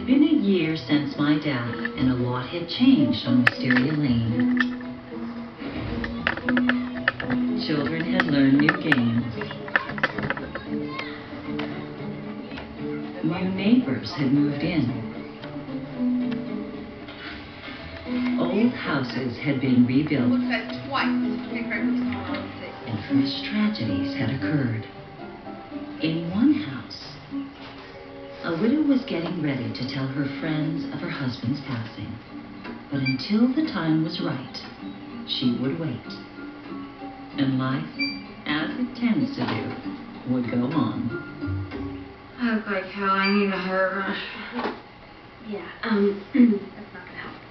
had been a year since my death, and a lot had changed on Wisteria Lane. Children had learned new games. New neighbors had moved in. Old houses had been rebuilt. Looked at it twice. And fresh tragedies had occurred. In one house, a widow was getting ready to tell her friends of her husband's passing. But until the time was right, she would wait. And life, as it tends to do, would go on. I look like hell. I need a hairbrush. Yeah, that's not gonna help.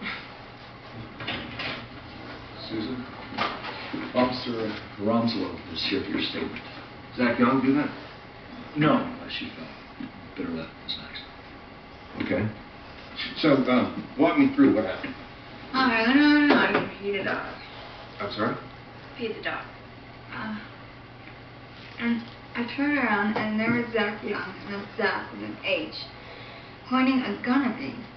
Susan? Officer Ronzolo is here for your statement. Zach Young do that? No, she fell. Better let Miss Max. Okay. So, walk me through what happened. Okay, no, I can feed the dog. I'm sorry? Feed the dog. And I turned around and there was Zach Young, and that's Zach with an H, pointing a gun at me.